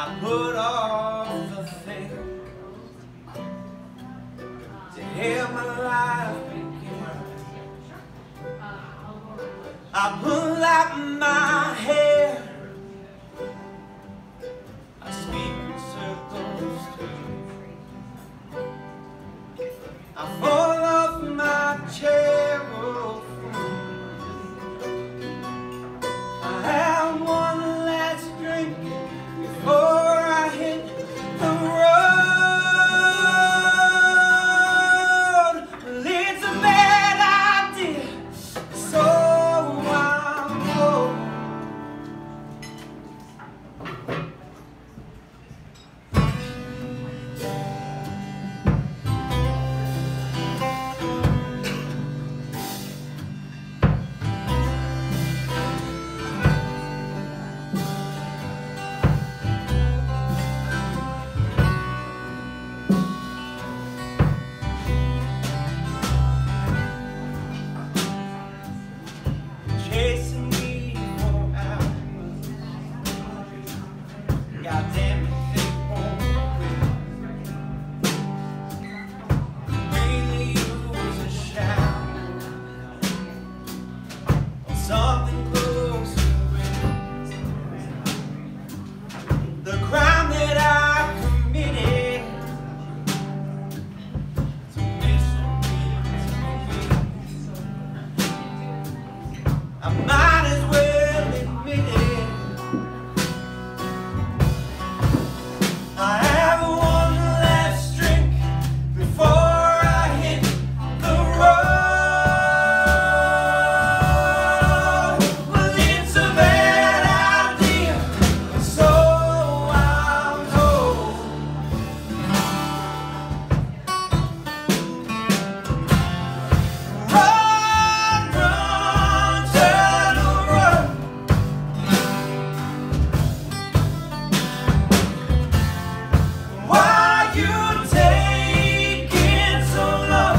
I put off the thing to help my life begin right. I pull out my hair, I speak in circles too. I fall off my chair, I have one last drink before I hit the road. Well, it's a bad idea, so I'm home. Chasing me for hours, God damn it, they won't quit. Really was a shadow, or something close to it. The crime that I committed to mystery to me. I might as well admit it. I have one last drink before I hit the road. Well, it's a bad idea, so I'm told. Run, run, turtle, run. Why you taking so long?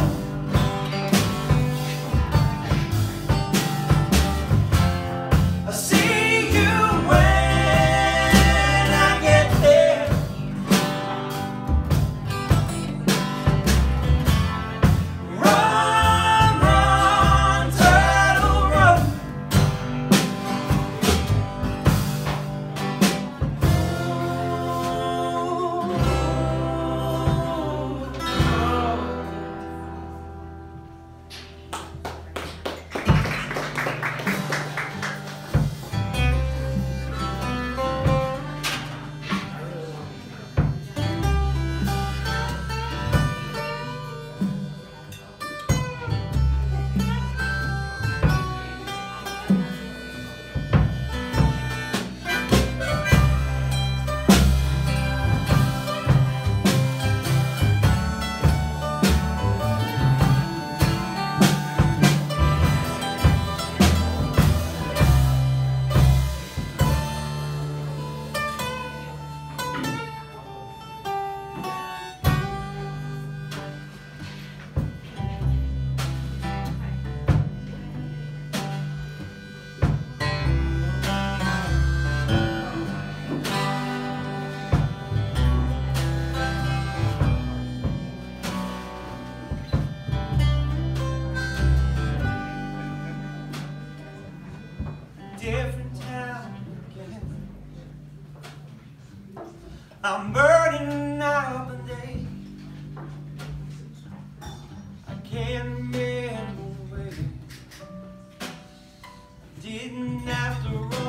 I'll see you when I get there. Run, run, turtle, run. Different town again. I'm burning out the day. I can't remember where. Didn't have to run.